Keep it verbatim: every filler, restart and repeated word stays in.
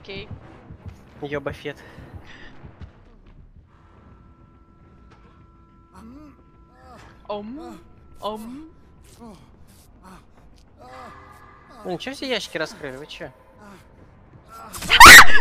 Окей. Ёбафет. Ом. Ом. Ну ничего, все ящики раскрыли, вы чё?